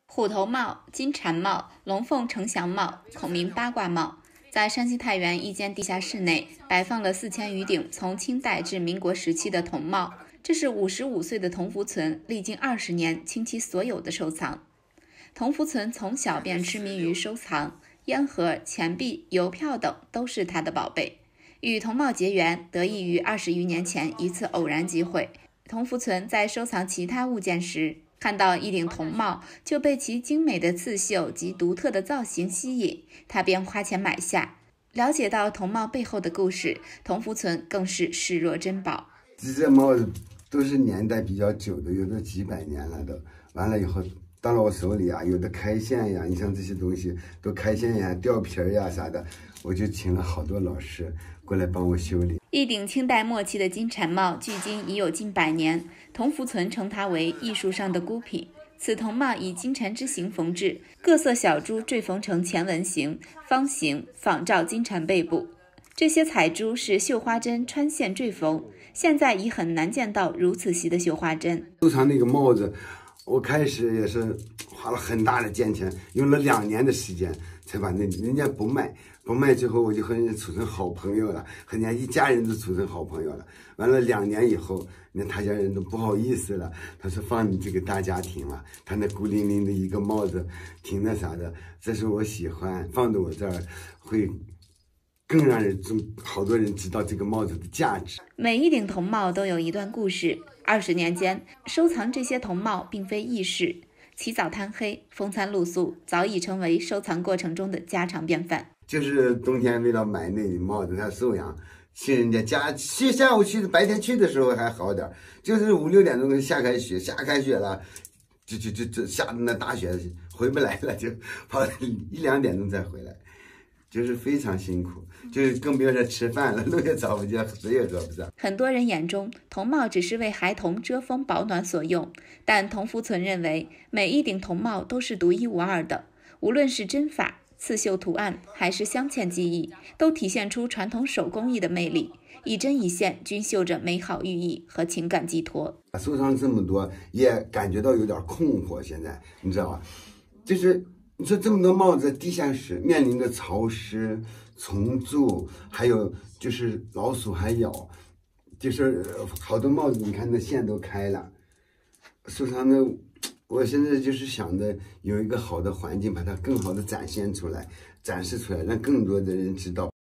虎头帽、金蝉帽、龙凤呈祥帽、孔明八卦帽，在山西太原一间地下室内摆放了4000余顶从清代至民国时期的铜帽。这是55岁的童福存历经20年倾其所有的收藏。童福存从小便痴迷于收藏，烟盒、钱币、邮票等都是他的宝贝。与铜帽结缘得益于20余年前一次偶然机会。童福存在收藏其他物件时，看到一顶铜帽，就被其精美的刺绣及独特的造型吸引，他便花钱买下。了解到铜帽背后的故事，童福存更是视若珍宝。 这帽子都是年代比较久的，有的几百年了都。完了以后到了我手里啊，有的开线呀，你像这些东西都开线呀、掉皮儿呀啥的，我就请了好多老师过来帮我修理。 一顶清代末期的金蝉帽，距今已有近100年。童福存称它为艺术上的孤品。此铜帽以金蝉之形缝制，各色小珠缀缝成钱纹形、方形，仿照金蝉背部。这些彩珠是绣花针穿线缀缝，现在已很难见到如此细的绣花针。 收藏那个帽子，我开始也是花了很大的金钱，用了2年的时间才把人家不卖之后，我就和人家处成好朋友了，和人家一家人都处成好朋友了。完了2年以后，那他家人都不好意思了，他说放你这个大家庭了，他那孤零零的一个帽子，挺那啥的，这是我喜欢，放到我这儿会更让好多人知道这个帽子的价值。 每一顶铜帽都有一段故事。20年间，收藏这些铜帽并非易事，起早贪黑、风餐露宿，早已成为收藏过程中的家常便饭。 就是冬天为了买那顶帽子，他收养，去人家家下午去，白天去的时候还好点，就是5、6点钟下开学了，就下的那大雪回不来了，就跑1、2点钟再回来。就是非常辛苦，就是更别说吃饭了，路也找不见，水也喝不上。 很多人眼中，铜帽只是为孩童遮风保暖所用，但童福存认为，每一顶铜帽都是独一无二的，无论是针法、刺绣图案，还是镶嵌技艺，都体现出传统手工艺的魅力，一针一线均绣着美好寓意和情感寄托。 收藏这么多，也感觉到有点困惑，现在你知道吧？就是你说这么多帽子，地下室面临着潮湿、虫蛀，还有就是老鼠还咬，就是好多帽子，你看那线都开了。收藏的，我现在就是想着有一个好的环境，把它更好的展示出来，让更多的人知道。